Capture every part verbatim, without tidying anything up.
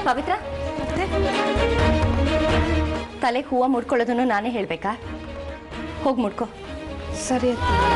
ಪವಿತ್ರ ತಲೆಗೆ ಹೂವು ಮುಡ್ಕೊಳ್ಳೋದನ್ನು ನಾನೇ ಹೇಳ್ಬೇಕಾ? ಹೋಗಿ ಮುಡ್ಕೋ. ಸರಿ.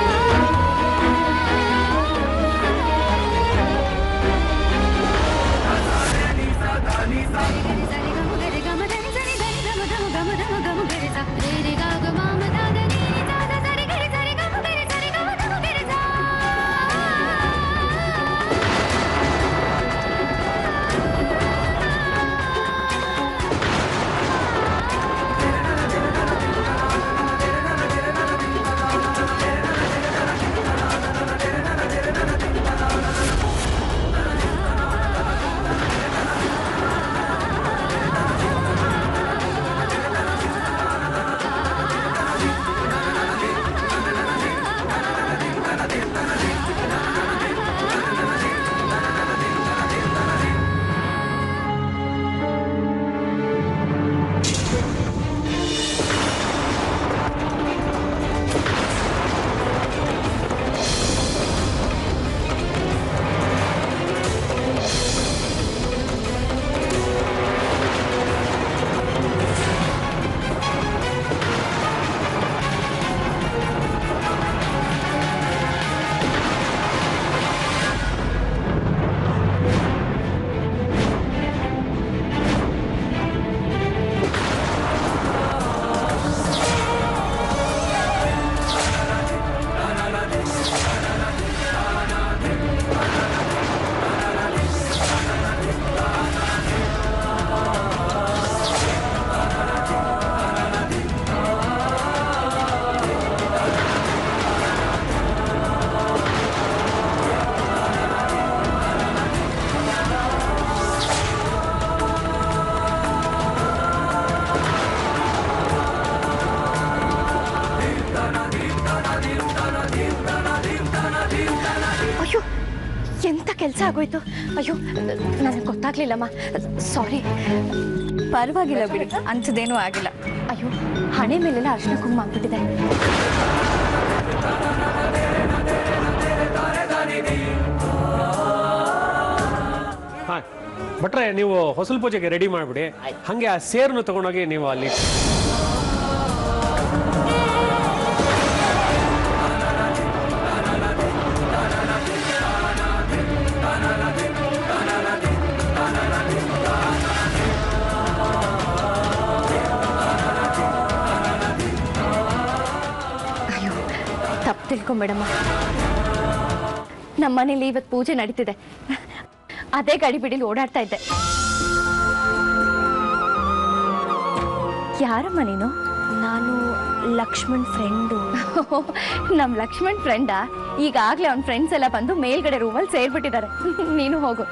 ಎಂತ ಕೆಲಸ ಆಗೋಯ್ತು? ಅಯ್ಯೋ ನನಗೆ ಗೊತ್ತಾಗ್ಲಿಲ್ಲಮ್ಮ, ಸಾರಿ. ಪರವಾಗಿಲ್ಲ ಬಿಡಿ, ಅಂಥದ್ದೇನೂ ಆಗಿಲ್ಲ. ಅಯ್ಯೋ ಹಣೆ ಮೇಲೆಲ್ಲ ಅರ್ಶಿನ ಕುಂಕುಮ ಆಗ್ಬಿಟ್ಟಿದೆ. ಹಾಂ ಭಟ್ರೆ, ನೀವು ಹೊಸಲು ಪೂಜೆಗೆ ರೆಡಿ ಮಾಡಿಬಿಡಿ. ಹಾಗೆ ಆ ಸೇರನ್ನು ತಗೊಂಡೋಗಿ ನೀವು ಅಲ್ಲಿ ತಪ್ಪು ತಿಳ್ಕೊಂಬೇಡಮ್ಮ. ನಮ್ಮನೇಲಿ ಇವತ್ತು ಪೂಜೆ ನಡೀತಿದೆ, ಅದೇ ಗಾಡಿ ಬಿಡಿಲಿ ಓಡಾಡ್ತಾ ಇದ್ದೆ. ಯಾರಮ್ಮ ನೀನು? ನಾನು ಲಕ್ಷ್ಮಣ್ ಫ್ರೆಂಡು. ನಮ್ಮ ಲಕ್ಷ್ಮಣ್ ಫ್ರೆಂಡಾ? ಈಗಾಗಲೇ ಅವ್ನ ಫ್ರೆಂಡ್ಸ್ ಎಲ್ಲ ಬಂದು ಮೇಲ್ಗಡೆ ರೂಮಲ್ಲಿ ಸೇರ್ಬಿಟ್ಟಿದ್ದಾರೆ. ನೀನು ಹೋಗು.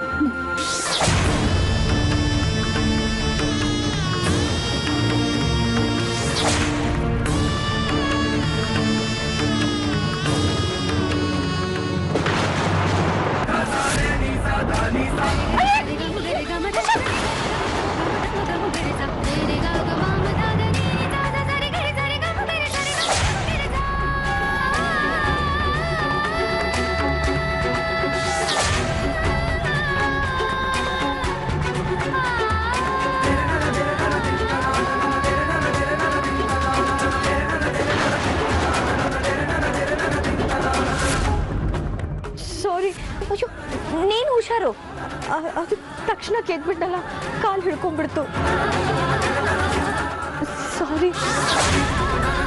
ಅಯ್ಯೋ ನೀನು ಹುಷಾರು. ಅದು ತಕ್ಷಣ ಕೆದ್ಬಿಟ್ಟಲ್ಲ, ಕಾಲು ಹಿಡ್ಕೊಂಡ್ಬಿಡ್ತು. ಸಾರಿ.